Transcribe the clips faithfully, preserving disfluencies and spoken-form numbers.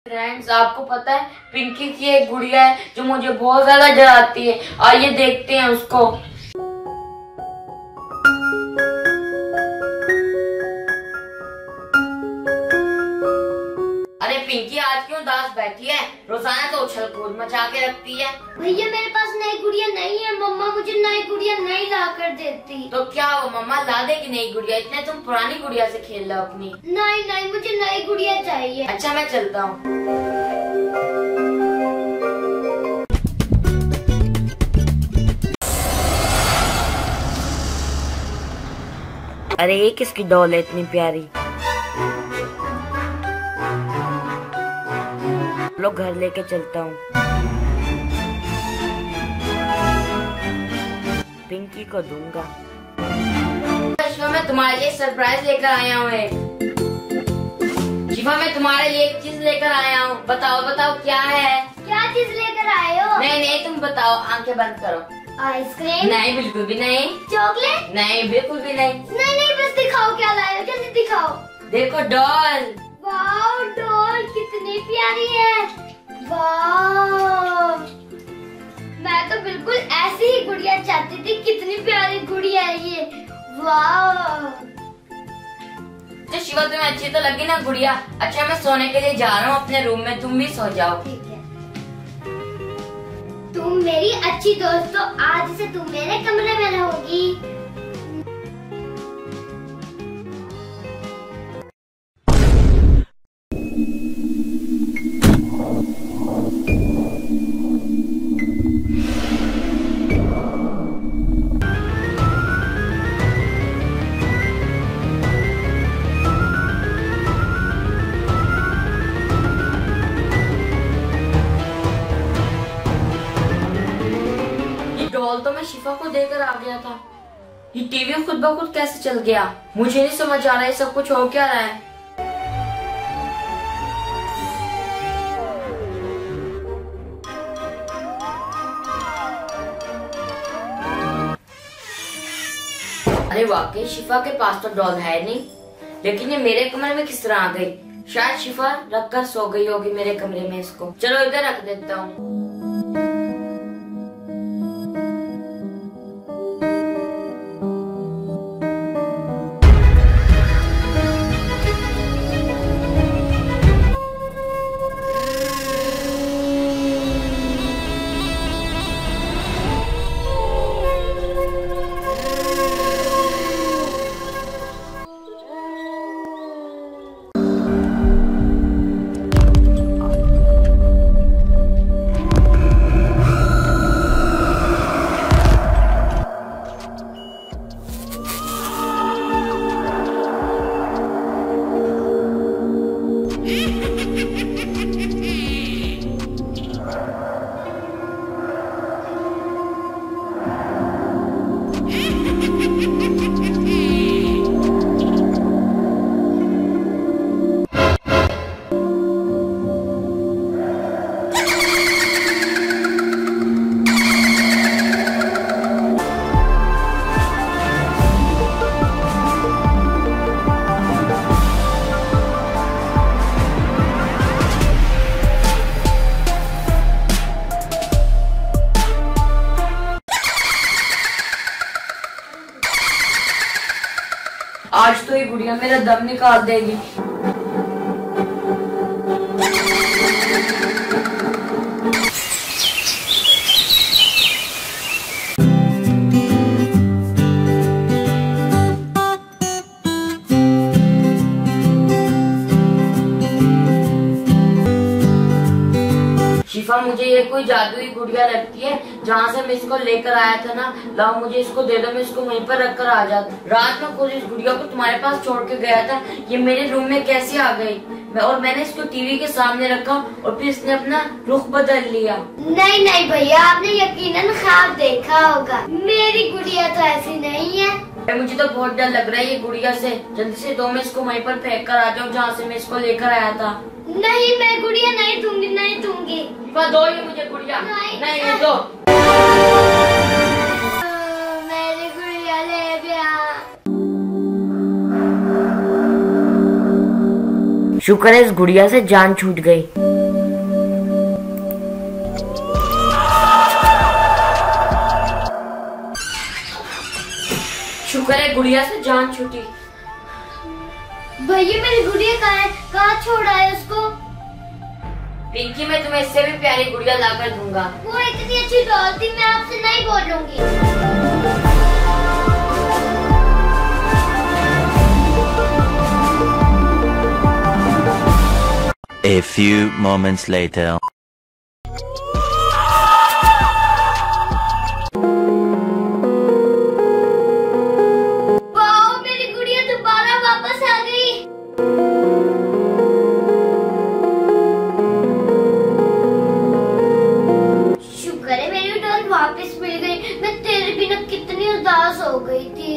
Friends, आपको पता है पिंकी की एक गुड़िया है जो मुझे बहुत ज्यादा डराती है। आइए देखते हैं उसको। अरे पिंकी, आज क्यों उदास बैठी है? रोजाना तो उछल कूद मचा के रखती है। भैया मेरे पास नई गुड़िया नहीं है, मम्मा मुझे नई गुड़िया नहीं ला कर देती। तो क्या वो मम्मा ला देगी नई गुड़िया? इतने तुम पुरानी गुड़िया से खेल लो अपनी। नहीं नहीं, मुझे नई गुड़िया चाहिए। अच्छा, मैं चलता हूँ। अरे ये किसकी डॉल है इतनी प्यारी? लोग घर लेके चलता हूँ। पिंकी को दूंगा। शिवा, मैं तुम्हारे लिए सरप्राइज लेकर आया हूँ। शिवा, मैं तुम्हारे लिए एक चीज लेकर आया हूँ। बताओ बताओ क्या है? क्या चीज लेकर आए हो? नहीं नहीं, तुम बताओ। आंखें बंद करो। आइसक्रीम? नहीं, बिल्कुल भी नहीं। चॉकलेट? नहीं, बिल्कुल भी नहीं। नहीं नहीं, बस दिखाओ क्या लाए हो, जल्दी दिखाओ। देखो, डॉल। वाह, डॉल कितनी प्यारी है। वाह, मैं तो बिल्कुल ऐसी ही गुड़िया चाहती थी। कितनी प्यारी गुड़िया है ये। वाह। तो शिवा, तुम्हें अच्छी तो लगी ना गुड़िया? अच्छा, मैं सोने के लिए जा रहा हूँ अपने रूम में, तुम भी सो जाओ। ठीक है, तुम मेरी अच्छी दोस्त हो, आज से तुम मेरे कमरे में रहोगी। डॉल तो मैं शिफा को देकर आ गया था। ये टीवी खुद ब खुद कैसे चल गया? मुझे नहीं समझ आ रहा है सब कुछ हो क्या रहा है। अरे वाकई शिफा के पास तो डॉल है नहीं, लेकिन ये मेरे कमरे में किस तरह आ गई? शायद शिफा रख कर सो गई होगी मेरे कमरे में इसको। चलो इधर रख देता हूँ। आज तो ये गुड़िया मेरा दम निकाल देगी। शिफा, मुझे ये कोई जादुई गुड़िया लगती है। जहाँ से मैं इसको लेकर आया था ना, लाओ मुझे इसको दे दो, मैं इसको वहीं पर रख कर आ जाता। रात में खुद इस गुड़िया को तुम्हारे पास छोड़ के गया था, ये मेरे रूम में कैसे आ गई? मैं और मैंने इसको टीवी के सामने रखा और फिर इसने अपना रुख बदल लिया। नहीं नहीं भैया, आपने यकीनन ख्वाब देखा होगा। मेरी गुड़िया तो ऐसी नहीं है। मुझे तो बहुत डर लग रहा है ये गुड़िया से। जल्दी से दो, मैं इसको वहीं पर फेंक कर आ जाऊँ जहाँ से मैं इसको लेकर आया था। नहीं, मैं गुड़िया नहीं दूंगी, नहीं दूंगी। दो ये मुझे गुड़िया। नहीं, नहीं, नहीं दो। मेरी गुड़िया ले गया। शुक्र है इस गुड़िया से जान छूट गई। शुक्र है गुड़िया से जान छूटी। भैया मेरी गुड़िया कहाँ है? कहाँ छोड़ा है उसको? पिंकी मैं तुम्हें इससे भी प्यारी गुड़िया लाकर दूंगा। वो इतनी अच्छी डॉल थी, मैं आपसे नहीं बोलूंगी। A few moments later. वाह, मेरी गुड़िया दोबारा वापस आ गई। शुक्र है मेरी डॉल वापस मिल गई। मैं तेरे बिना कितनी उदास हो गई थी।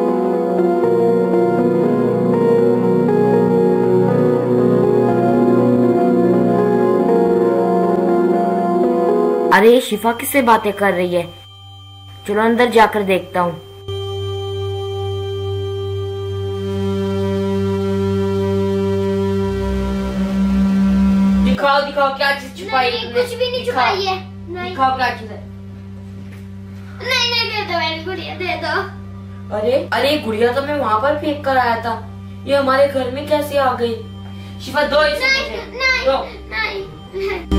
अरे शिफा किससे बातें कर रही है? चलो अंदर जाकर देखता हूँ। दिखाओ दिखाओ क्या चीज छुपाई नहीं, तुमने? कुछ भी नहीं छुपाई है। नहीं दिखाओ क्या चीज है? नहीं नहीं, दे दो मेरी गुड़िया, दे दो। अरे अरे गुड़िया तो मैं वहाँ पर फेंक कर आया था, ये हमारे घर में कैसे आ गई? शिफा दो इसे नहीं मुझे। नहीं दो। नहीं।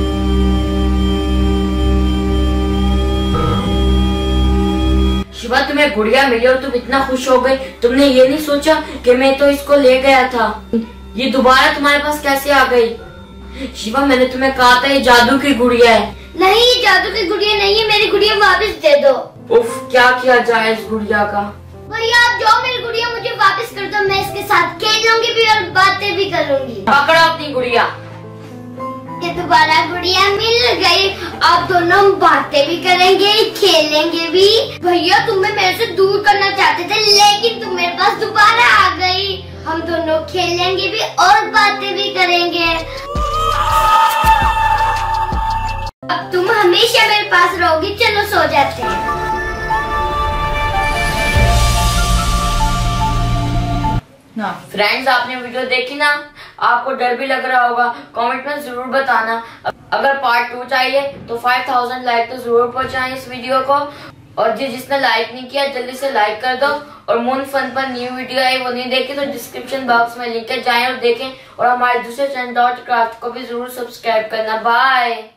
शिवा तुम्हें गुड़िया मिली और तुम इतना खुश हो गई, तुमने ये नहीं सोचा कि मैं तो इसको ले गया था, ये दोबारा तुम्हारे पास कैसे आ गई? शिवा मैंने तुम्हें कहा था ये जादू की गुड़िया है। नहीं, ये जादू की गुड़िया नहीं है, मेरी गुड़िया वापस दे दो। उफ क्या किया जाए इस गुड़िया का। भैया आप जाओ, मेरी गुड़िया मुझे वापस कर दो, मैं इसके साथ खेलूंगी भी और बातें भी करूंगी। पकड़ो अपनी गुड़िया। ये दोबारा गुड़िया मिल गई, आप दोनों बातें भी करेंगे, खेलेंगे भी। भैया तुम्हें मेरे से दूर करना चाहते थे, लेकिन तुम मेरे पास दोबारा आ गई। हम दोनों खेलेंगे भी और बातें भी करेंगे। अब तुम हमेशा मेरे पास रहोगी। चलो सो जाते हैं। फ्रेंड्स आपने वीडियो देखी ना, आपको डर भी लग रहा होगा, कमेंट में जरूर बताना। अगर पार्ट टू चाहिए तो फाइव थाउजेंड लाइक तो जरूर पहुंचाएं इस वीडियो को, और जिस जिसने लाइक नहीं किया जल्दी से लाइक कर दो। और मून फन पर न्यू वीडियो आई वो नहीं देखी तो डिस्क्रिप्शन बॉक्स में लिंक है, जाएं और देखें। और हमारे दूसरे चैनल डॉट क्राफ्ट को भी जरूर सब्सक्राइब करना। बाय।